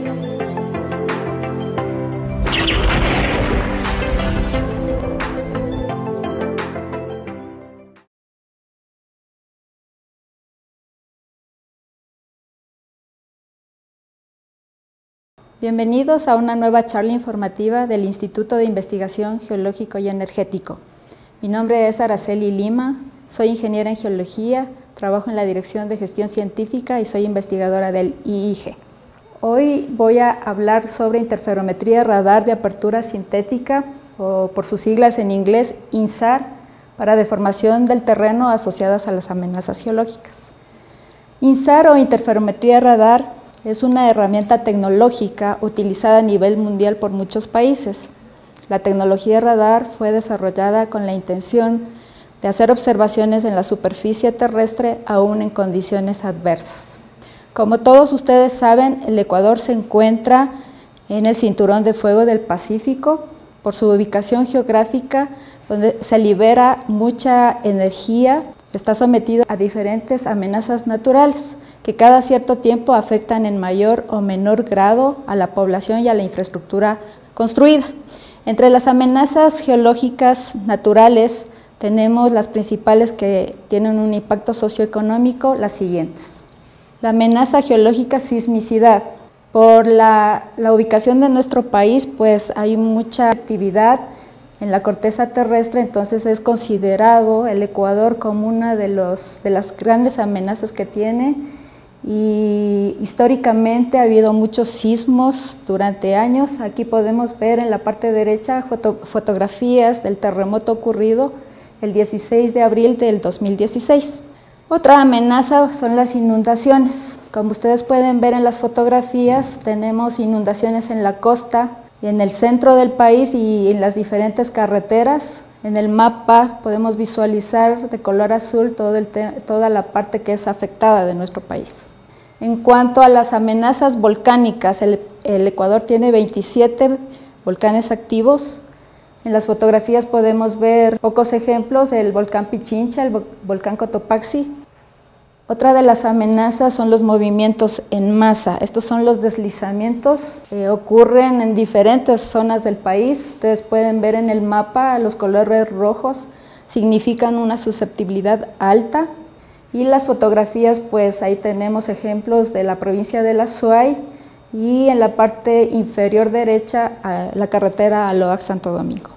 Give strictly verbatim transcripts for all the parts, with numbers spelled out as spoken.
Bienvenidos a una nueva charla informativa del Instituto de Investigación Geológico y Energético. Mi nombre es Araceli Lima, soy ingeniera en geología, trabajo en la Dirección de Gestión Científica y soy investigadora del I I G. Hoy voy a hablar sobre interferometría radar de apertura sintética, o por sus siglas en inglés INSAR, para deformación del terreno asociadas a las amenazas geológicas. INSAR o interferometría radar es una herramienta tecnológica utilizada a nivel mundial por muchos países. La tecnología radar fue desarrollada con la intención de hacer observaciones en la superficie terrestre aún en condiciones adversas. Como todos ustedes saben, el Ecuador se encuentra en el cinturón de fuego del Pacífico por su ubicación geográfica, donde se libera mucha energía. Está sometido a diferentes amenazas naturales que cada cierto tiempo afectan en mayor o menor grado a la población y a la infraestructura construida. Entre las amenazas geológicas naturales tenemos las principales que tienen un impacto socioeconómico, las siguientes. La amenaza geológica sismicidad. Por la, la ubicación de nuestro país, pues hay mucha actividad en la corteza terrestre, entonces es considerado el Ecuador como una de, los, de las grandes amenazas que tiene, y históricamente ha habido muchos sismos durante años. Aquí podemos ver en la parte derecha foto, fotografías del terremoto ocurrido el dieciséis de abril del dos mil dieciséis. Otra amenaza son las inundaciones. Como ustedes pueden ver en las fotografías, tenemos inundaciones en la costa, en el centro del país y en las diferentes carreteras. En el mapa podemos visualizar de color azul todo el toda la parte que es afectada de nuestro país. En cuanto a las amenazas volcánicas, el, el Ecuador tiene veintisiete volcanes activos. En las fotografías podemos ver pocos ejemplos: el volcán Pichincha, el volcán Cotopaxi. Otra de las amenazas son los movimientos en masa. Estos son los deslizamientos que ocurren en diferentes zonas del país. Ustedes pueden ver en el mapa los colores rojos, significan una susceptibilidad alta. Y las fotografías, pues ahí tenemos ejemplos de la provincia de La Suay y en la parte inferior derecha la carretera Aloac-Santo Domingo.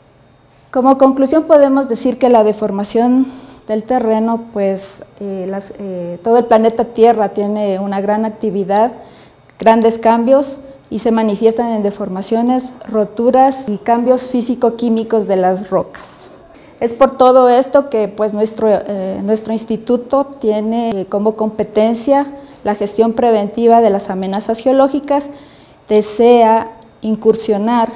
Como conclusión podemos decir que la deformación del terreno, pues eh, las, eh, todo el planeta Tierra tiene una gran actividad, grandes cambios, y se manifiestan en deformaciones, roturas y cambios físico-químicos de las rocas. Es por todo esto que pues, nuestro, eh, nuestro instituto tiene como competencia la gestión preventiva de las amenazas geológicas, desea incursionar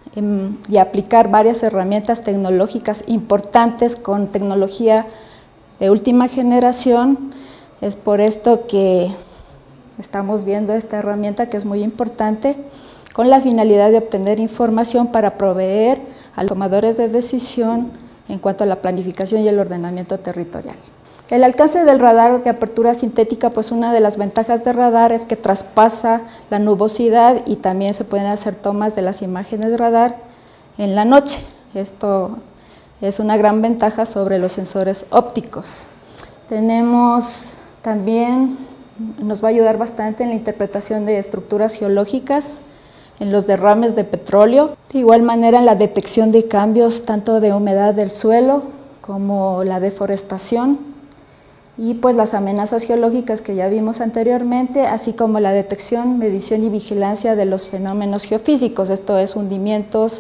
y aplicar varias herramientas tecnológicas importantes con tecnología de última generación. Es por esto que estamos viendo esta herramienta, que es muy importante, con la finalidad de obtener información para proveer a los tomadores de decisión en cuanto a la planificación y el ordenamiento territorial. El alcance del radar de apertura sintética, pues una de las ventajas del radar es que traspasa la nubosidad y también se pueden hacer tomas de las imágenes de radar en la noche. Esto es una gran ventaja sobre los sensores ópticos. Tenemos también, nos va a ayudar bastante en la interpretación de estructuras geológicas, en los derrames de petróleo, de igual manera en la detección de cambios tanto de humedad del suelo como la deforestación, y pues las amenazas geológicas que ya vimos anteriormente, así como la detección, medición y vigilancia de los fenómenos geofísicos, esto es hundimientos,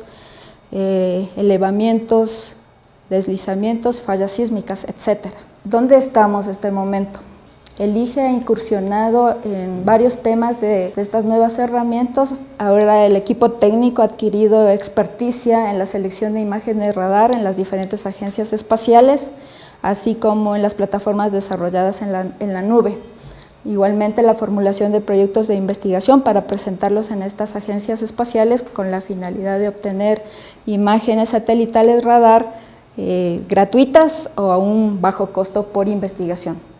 eh, elevamientos, deslizamientos, fallas sísmicas, etcétera. ¿Dónde estamos en este momento? El I G E ha incursionado en varios temas de, de estas nuevas herramientas. Ahora el equipo técnico ha adquirido experticia en la selección de imágenes de radar en las diferentes agencias espaciales, así como en las plataformas desarrolladas en la, en la nube. Igualmente la formulación de proyectos de investigación para presentarlos en estas agencias espaciales con la finalidad de obtener imágenes satelitales radar eh, gratuitas o a un bajo costo por investigación.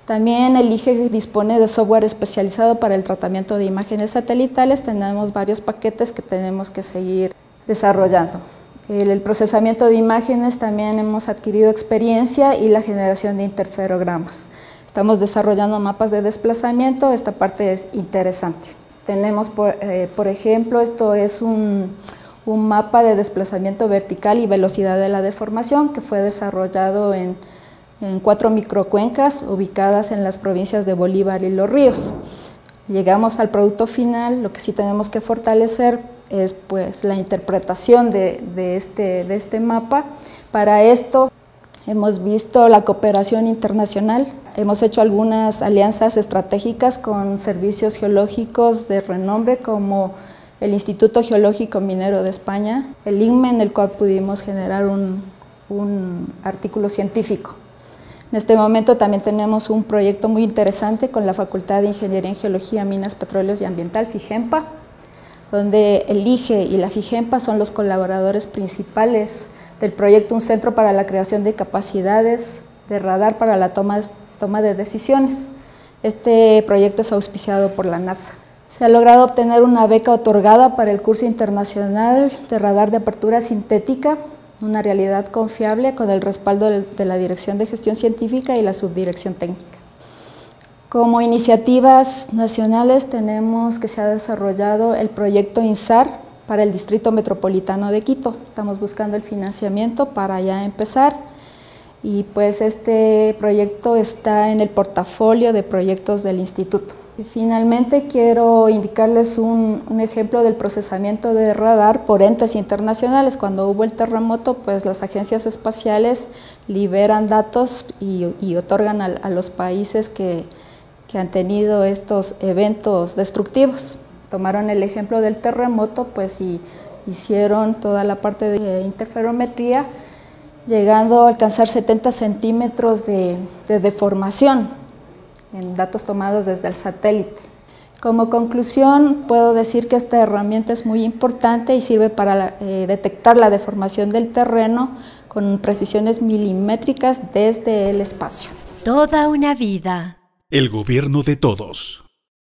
También el I G E dispone de software especializado para el tratamiento de imágenes satelitales. Tenemos varios paquetes que tenemos que seguir desarrollando. El procesamiento de imágenes también hemos adquirido experiencia y la generación de interferogramas. Estamos desarrollando mapas de desplazamiento, esta parte es interesante. Tenemos, por, eh, por ejemplo, esto es un, un mapa de desplazamiento vertical y velocidad de la deformación que fue desarrollado en, en cuatro microcuencas ubicadas en las provincias de Bolívar y Los Ríos. Llegamos al producto final, lo que sí tenemos que fortalecer es pues, la interpretación de, de, este, de este mapa. Para esto hemos visto la cooperación internacional, hemos hecho algunas alianzas estratégicas con servicios geológicos de renombre como el Instituto Geológico Minero de España, el I N M E, en el cual pudimos generar un, un artículo científico. En este momento también tenemos un proyecto muy interesante con la Facultad de Ingeniería en Geología, Minas, Petróleos y Ambiental, FIGEMPA, donde el I G E y la FIGEMPA son los colaboradores principales del proyecto Un Centro para la Creación de Capacidades de Radar para la toma, toma de decisiones. Este proyecto es auspiciado por la NASA. Se ha logrado obtener una beca otorgada para el curso internacional de radar de apertura sintética, una realidad confiable con el respaldo de la Dirección de Gestión Científica y la Subdirección Técnica. Como iniciativas nacionales tenemos que se ha desarrollado el proyecto INSAR para el Distrito Metropolitano de Quito. Estamos buscando el financiamiento para ya empezar y pues este proyecto está en el portafolio de proyectos del instituto. Y finalmente quiero indicarles un, un ejemplo del procesamiento de radar por entes internacionales. Cuando hubo el terremoto, pues las agencias espaciales liberan datos y, y otorgan a, a los países que que han tenido estos eventos destructivos. Tomaron el ejemplo del terremoto pues, y hicieron toda la parte de interferometría, llegando a alcanzar setenta centímetros de, de deformación en datos tomados desde el satélite. Como conclusión, puedo decir que esta herramienta es muy importante y sirve para eh, detectar la deformación del terreno con precisiones milimétricas desde el espacio. Toda una vida. El gobierno de todos.